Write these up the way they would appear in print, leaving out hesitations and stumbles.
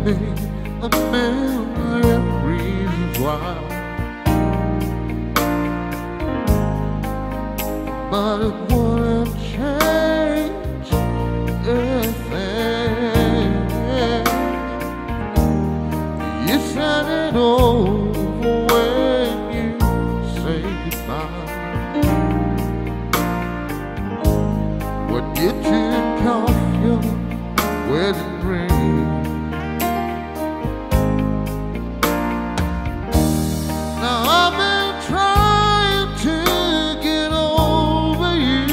me a million reasons why, but it wouldn't change a thing. You said it over when you say goodbye, when you took off your wedding ring. Now I've been trying to get over you,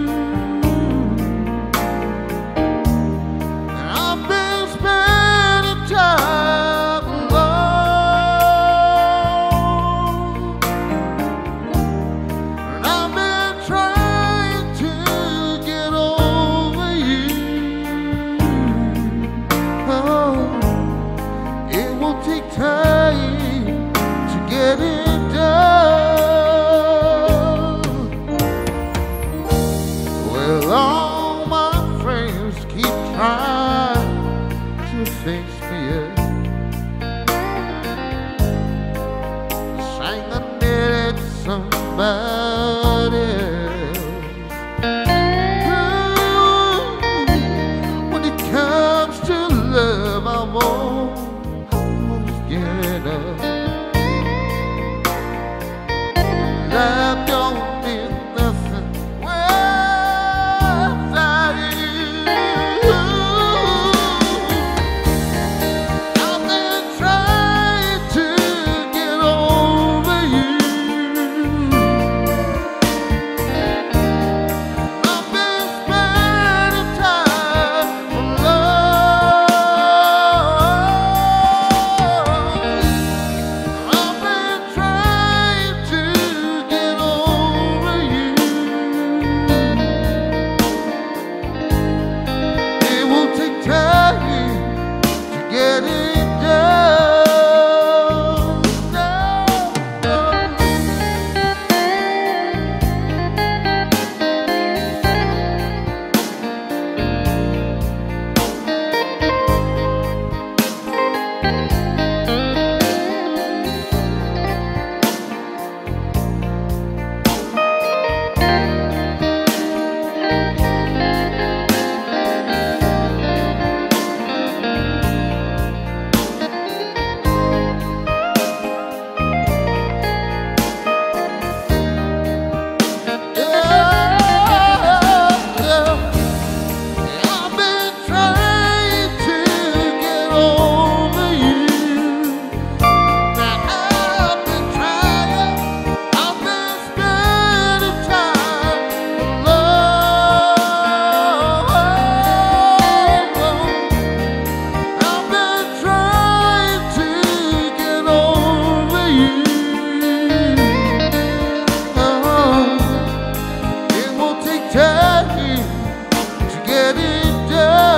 and I've been spending time alone, and I've been trying to get over you. Oh, it will take time to get it done. Well, all my friends keep trying to fix me up, saying I needed somebody else. When it comes to love, I won't get up. Love don't mean nothing without you. I've been trying to get over you. I've been spending time alone. I've been trying to get over you. It will take time to get it done. I've been trying to get over you. Now I've been trying, I've been spending time alone. I've been trying to get over you. Oh, it will take time to get it done.